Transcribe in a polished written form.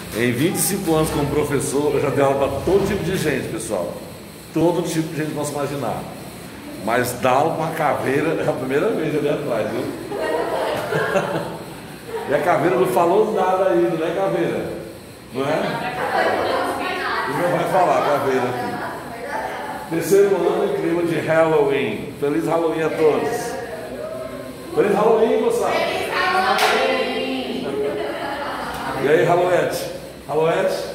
Em 25 anos como professor, eu já dei aula para todo tipo de gente, pessoal. Todo tipo de gente que possa imaginar. Mas dar aula para uma caveira é a primeira vez ali atrás, viu? E a caveira não falou nada ainda, né, caveira? Não é? E não vai falar, caveira aqui. Terceiro ano em clima de Halloween. Feliz Halloween a todos. Feliz Halloween, moçada. E aí, Halloween? Halloween?